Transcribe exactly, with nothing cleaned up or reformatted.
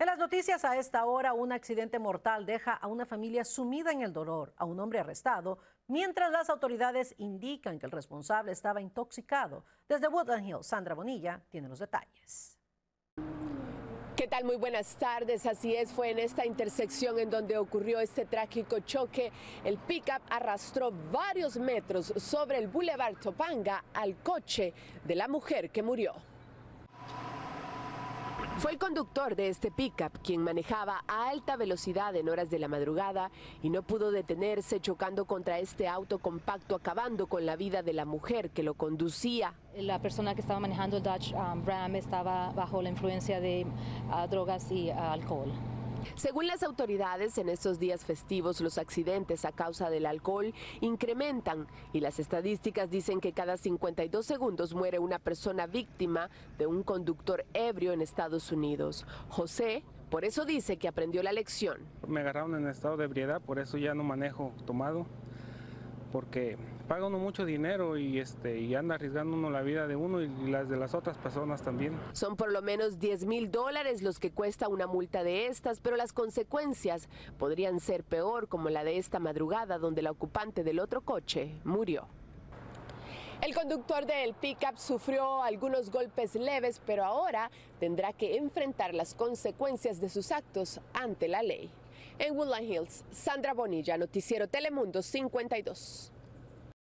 En las noticias a esta hora, un accidente mortal deja a una familia sumida en el dolor, a un hombre arrestado, mientras las autoridades indican que el responsable estaba intoxicado. Desde Woodland Hills, Sandra Bonilla tiene los detalles. ¿Qué tal? Muy buenas tardes. Así es, fue en esta intersección en donde ocurrió este trágico choque. El pick-up arrastró varios metros sobre el Boulevard Topanga al coche de la mujer que murió. Fue el conductor de este pick-up quien manejaba a alta velocidad en horas de la madrugada y no pudo detenerse, chocando contra este auto compacto, acabando con la vida de la mujer que lo conducía. La persona que estaba manejando el Dodge um, Ram estaba bajo la influencia de uh, drogas y uh, alcohol. Según las autoridades, en estos días festivos los accidentes a causa del alcohol incrementan y las estadísticas dicen que cada cincuenta y dos segundos muere una persona víctima de un conductor ebrio en Estados Unidos. José, por eso dice que aprendió la lección. Me agarraron en estado de ebriedad, por eso ya no manejo tomado, porque paga uno mucho dinero y, este, y anda arriesgando uno la vida de uno y las de las otras personas también. Son por lo menos diez mil dólares los que cuesta una multa de estas, pero las consecuencias podrían ser peor, como la de esta madrugada donde la ocupante del otro coche murió. El conductor del pick-up sufrió algunos golpes leves, pero ahora tendrá que enfrentar las consecuencias de sus actos ante la ley. En Woodland Hills, Sandra Bonilla, Noticiero Telemundo cincuenta y dos.